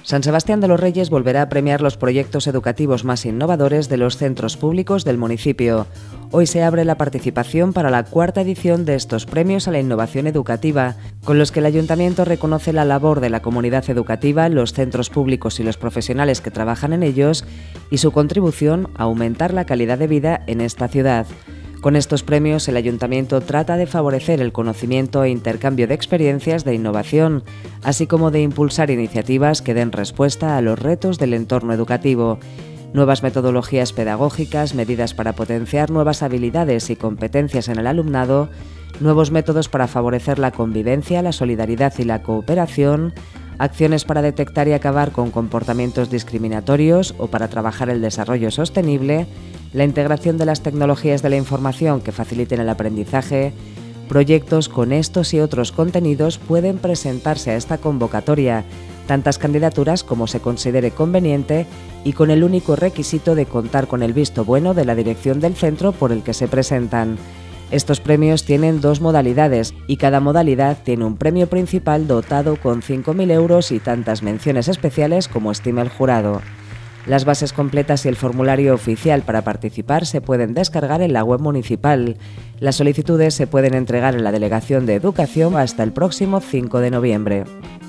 San Sebastián de los Reyes volverá a premiar los proyectos educativos más innovadores de los centros públicos del municipio. Hoy se abre la participación para la cuarta edición de estos premios a la innovación educativa, con los que el Ayuntamiento reconoce la labor de la comunidad educativa, los centros públicos y los profesionales que trabajan en ellos y su contribución a aumentar la calidad de vida en esta ciudad. Con estos premios, el Ayuntamiento trata de favorecer el conocimiento e intercambio de experiencias de innovación, así como de impulsar iniciativas que den respuesta a los retos del entorno educativo. Nuevas metodologías pedagógicas, medidas para potenciar nuevas habilidades y competencias en el alumnado, nuevos métodos para favorecer la convivencia, la solidaridad y la cooperación, acciones para detectar y acabar con comportamientos discriminatorios o para trabajar el desarrollo sostenible, la integración de las tecnologías de la información que faciliten el aprendizaje. Proyectos con estos y otros contenidos pueden presentarse a esta convocatoria, tantas candidaturas como se considere conveniente y con el único requisito de contar con el visto bueno de la dirección del centro por el que se presentan. Estos premios tienen dos modalidades y cada modalidad tiene un premio principal dotado con 5.000 euros y tantas menciones especiales como estime el jurado. Las bases completas y el formulario oficial para participar se pueden descargar en la web municipal. Las solicitudes se pueden entregar en la Delegación de Educación hasta el próximo 5 de noviembre.